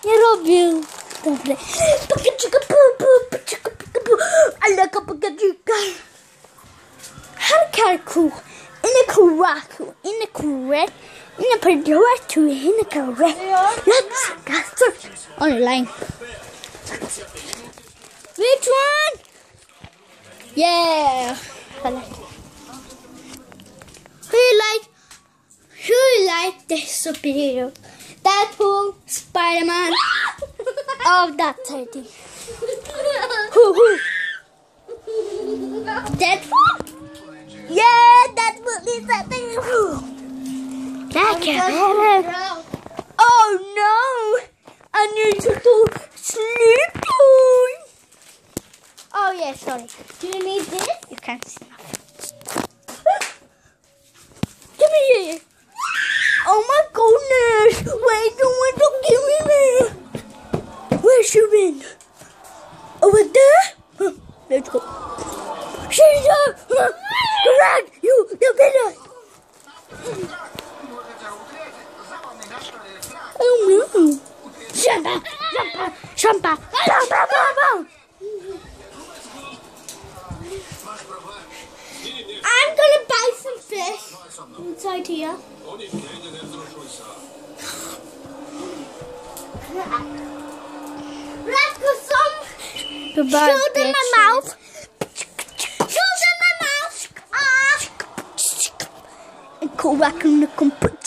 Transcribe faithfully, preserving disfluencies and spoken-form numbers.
Nie robię. Dobre. Pakaczyka, pu, pu, pakaczyka, pu, alaka, pakaczyka. Harkarku, inne kuraku, inne kure, inne perduratu, inne kure. Let's go. Online. Which one? Yeah. I like it. Who like? Who like this superhero? Deadpool, Spider-Man. Oh, that's thirty. Who, who? Deadpool? Yeah, Deadpool is that thing. Like it. Oh no! I need to do sleep. Oh yeah, sorry. Do you need this? You can't see nothing. Give me here. Oh my goodness! Wait, don't want to give me there. Where's you been? Over there? Huh, let's go. Caesar! Run! You, the villain! Oh no! Shampa! Shampa! Shampa! Shampa! Shampa! I'm gonna buy some fish inside here. Let's go some. Goodbye, Shoot in my mouth. Shoot in my mouth. Ah. And go back in the computer.